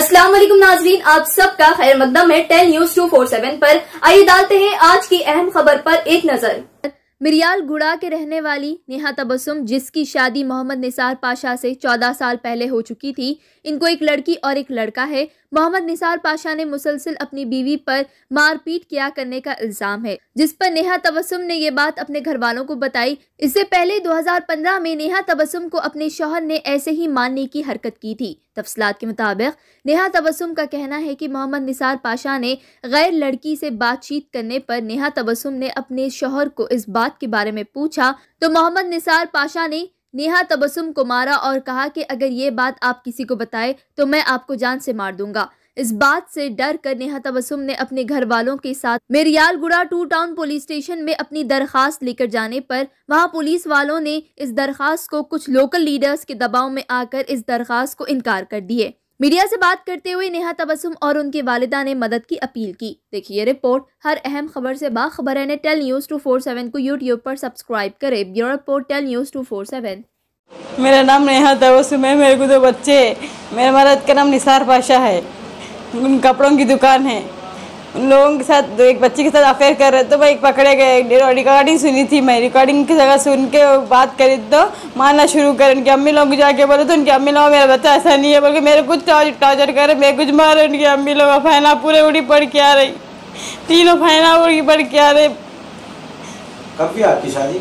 अस्सलाम वालेकुम नाजरीन, आप सबका खैर मकदम है 10 न्यूज 247 पर। आइए डालते हैं आज की अहम खबर पर एक नजर। मिरियाल गुड़ा के रहने वाली नेहा तबस्सुम, जिसकी शादी मोहम्मद निसार पाशा से 14 साल पहले हो चुकी थी, इनको एक लड़की और एक लड़का है। मोहम्मद निसार पाशा ने मुसलसल अपनी बीवी पर मारपीट किया करने का इल्जाम है, जिस पर नेहा तबस्सुम ने ये बात अपने घर वालों को बताई। इससे पहले 2015 में नेहा तबस्सुम को अपने शौहर ने ऐसे ही मारने की हरकत की थी। तफसीलात के मुताबिक नेहा तबस्सुम का कहना है कि मोहम्मद निसार पाशा ने गैर लड़की से बातचीत करने पर नेहा तबस्सुम ने अपने शौहर को इस बात के बारे में पूछा तो मोहम्मद निसार पाशा ने नेहा तबस्सुम को मारा और कहा कि अगर ये बात आप किसी को बताए तो मैं आपको जान से मार दूंगा। इस बात से डर कर नेहा तबस्सुम ने अपने घर वालों के साथ मिरियाल गुड़ा 2 टाउन पुलिस स्टेशन में अपनी दरखास्त लेकर जाने पर वहां पुलिस वालों ने इस दरखास्त को कुछ लोकल लीडर्स के दबाव में आकर इस दरखास्त को इनकार कर दिए। मीडिया से बात करते हुए नेहा तबस्सुम और उनके वालिदा ने मदद की अपील की। देखिए रिपोर्ट। हर अहम खबर से बाखबर रहने टेल न्यूज 247 को यूट्यूब पर सब्सक्राइब करें। Bureau report tell news 247। मेरा नाम नेहा तबस्सुम है। मेरे को 2 बच्चे हैं। मेरे मर्द का नाम निसार पाशा है। उन कपड़ों की दुकान है। उन लोगों के साथ एक बच्चे के साथ अफेयर कर रहे तो मैं एक पकड़े गए। रिकॉर्डिंग सुनी थी मैं। रिकॉर्डिंग की जगह सुन के बात करी तो मारना शुरू कर। उनकी अम्मी लोग जाके बोले तो उनकी अम्मी लोग मेरा बच्चा ऐसा नहीं है बोल के मेरे कुछ टॉर्चर करे, मैं कुछ मारे। उनकी अम्मी लोग फैना पूरे उड़ी पड़ के आ रही, तीनों फैना उड़ी पड़ के आ रहे। कब की आपकी शादी?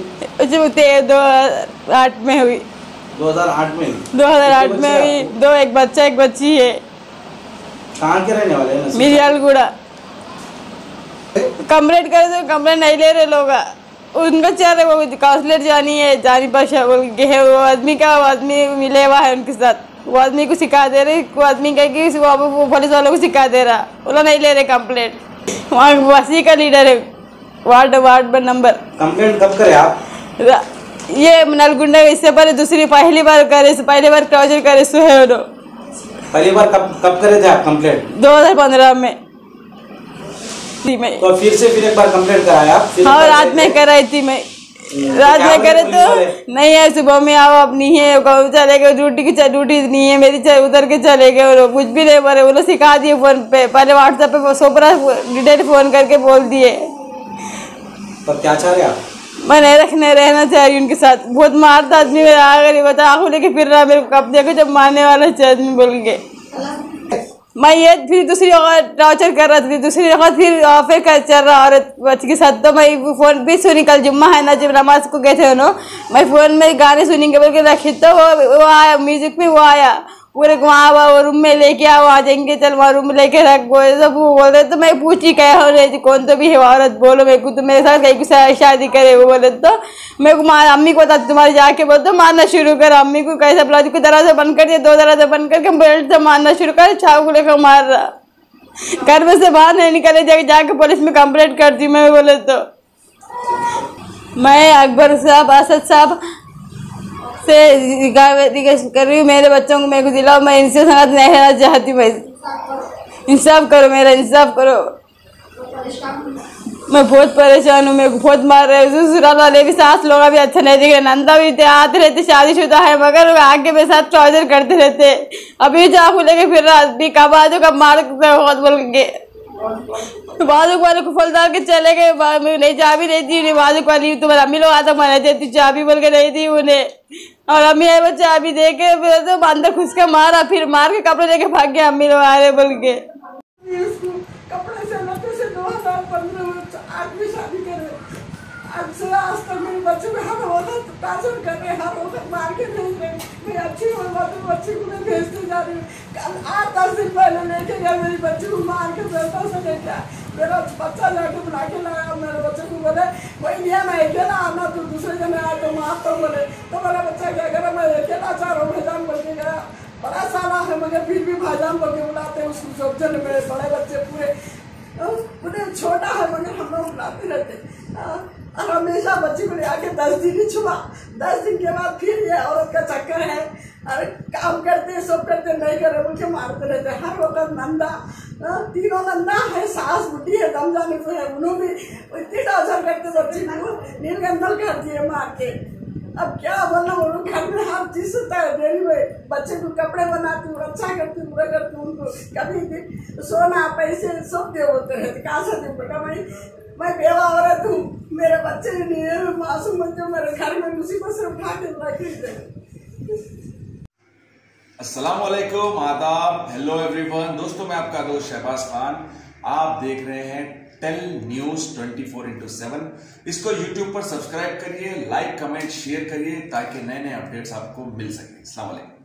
2008 में हुई। 2008 में? 2008 में हुई। 2 एक बच्चा एक बच्ची है। कहाँ के रहने वाले हैं? मिरियाल गुड़ा। कंप्लेंट करे तो कंप्लेंट नहीं ले रहे लोग। उनका चाह रहे वो काउंसलर जानी पाशा बोल के है। वो आदमी मिले हुआ है उनके साथ। वो आदमी को सिखा दे रहे। वो आदमी कह कि वो पुलिस वालों को सिखा दे रहा। वो लोग नहीं ले रहे कंप्लेंट। वहाँ वासी का लीडर है वार्ड नंबर। कंप्लेंट कब करे आप? ये नलगुंडा इससे पहले पहली बार टॉर्चर करे सुहेल। पहली बार कब करे थे आप कंप्लेंट? 2015 में। तो फिर एक बार कंप्लेंट कराया आप? हाँ, रात में कराई थी मैं। रात में करे तो नहीं है, सुबह में आओ अब नहीं है, चले गए ड्यूटी नहीं है मेरी, उतर के चले गए। कुछ भी नहीं बोले। वो लोग सिखा दिए फोन पे। पहले व्हाट्सएप पे सोपरा डिटेल फोन करके बोल दिए। तो क्या चाह रहे आप? मैं नहीं रहना चाह रही उनके साथ। बहुत मारता आदमी। मेरा आगे बता आंखों लेके फिर रहा मेरे को। कब देखो जब मारने वाला आदमी बोल के मैं ये फिर दूसरी जगह टॉर्चर कर रहा था। दूसरी जगह फिर ऑफर कर चल रहा औरत बच्चे के साथ। तो मैं फ़ोन भी सुनी। कल जुम्मा है ना, जब नमाज को गए थे उन्होंने, मैं फ़ोन में गाने सुनेंगे बोल के रखी तो वो आया म्यूजिक में। वो आया पूरे वहाँ वो रूम में लेके आओ, आ जाएंगे, चल वहाँ रूम में लेके रख बोले सब। वो बोल रहे तो मैं पूछी क्या हो रही थी, कौन तो भी है औरत, बोलो मेरे को तो मेरे साथ कहीं कुछ शादी करे। वो बोले तो मेरे को अम्मी को बता तुम्हारे जाके बोल तो मारना शुरू कर। अम्मी को कैसे बुला को दरवाजा बंद कर दिया। 2 दरवाजा बंद करके बेल्ट से मारना शुरू कर। छाव को लेकर मार रहा। घर में से बाहर नहीं निकले। जाके पुलिस में कंप्लेंट कर दी मैं। बोले तो मैं अकबर साहब असद साहब से कर रही हूँ। मेरे बच्चों को मेरे को दिलाओ। मैं इनसे संगत नहीं रहना चाहती। मैं इंसाफ करो, मेरा इंसाफ करो। मैं बहुत परेशान हूँ। मेरे को बहुत मार रहे हैं। ससुराल वाले भी, सास लोग भी अच्छा नहीं दिख रहे। नंदा भी आते रहते, शादीशुदा है मगर आगे मेरे साथ टॉर्चर करते रहते। अभी चाकू लेके फिर रहा भी कब आ जाओ, कब मार बोल के बाजुक वाले को फल डाल के चले गए। नहीं चाबी नहीं दी बाजुक वाली। तुम्हारे अम्मी लोग आता मारा देती चाबी बोल के नहीं दी उन्हें। और अम्मी आए वो चाबी दे के फिर तो अंदर घुस के मारा। फिर मार के कपड़े लेके भाग गए। अम्मी लोग आ रहे बोल के कपड़े से लते से 2015 में आदमी शादी करे। आज तक मेरे बच्चे को हर वक्त टॉर्चर कर रहे, हर वक्त मार के भेज रहे। मैं अच्छी हो बच्चे को मैं भेजते जा रही हूँ। कल 8-10 दिन पहले लेके गया मेरी बच्ची को मार के बेटा से लेके। मेरा बच्चा जाके बुला के लाया। मेरे बच्चे को बोले कोई नहीं है, मैं अकेला आना, तू दूसरे जने आए तो मार तो बोले। तो मेरा बच्चा क्या करे, मैं अकेला चाह रहा हूँ भाईजान बोल के गया। बड़ा साला है मगर फिर भी भाईजान बोल के बुलाते हैं उसको। सब जन मेरे बड़े बच्चे पूरे छोटा है मगर हम लोग बुलाते रहते। और हमेशा बच्ची को ले आके 10 दिन ही छुआ। 10 दिन के बाद फिर ये औरत का चक्कर है। अरे काम करते सब करते नहीं करे बोल के मारते रहते। हर वक्त नंदा, 3 नंदा है, सास बुढ़ी है, दम जाने को है। उन्होंने भी इतनी टॉर्चर करते बच्ची को, नीलगंदल कर दिए मार के। अब क्या बोलना, वो लोग घर में हर चीज होता है डेली में, बच्चे को कपड़े बनाती हूँ, अच्छा करती हूँ, बुरा करती हूँ, उनको कभी सोना पैसे सब दे होते हैं, कहाँ से दूँ बेटा। मैं बेवा औरत हूँ, मेरे बच्चे नहीं है, मासूम बच्चे मेरे घर में मुसीबत से उठा के रखे। अस्सलाम वालेकुम, आदाब, हेलो एवरीवन। दोस्तों मैं आपका दोस्त शहबाज खान, आप देख रहे हैं टेल न्यूज 24/7। इसको यूट्यूब पर सब्सक्राइब करिए, लाइक कमेंट शेयर करिए ताकि नए नए अपडेट्स आपको मिल सके। अस्सलाम वालेकुम।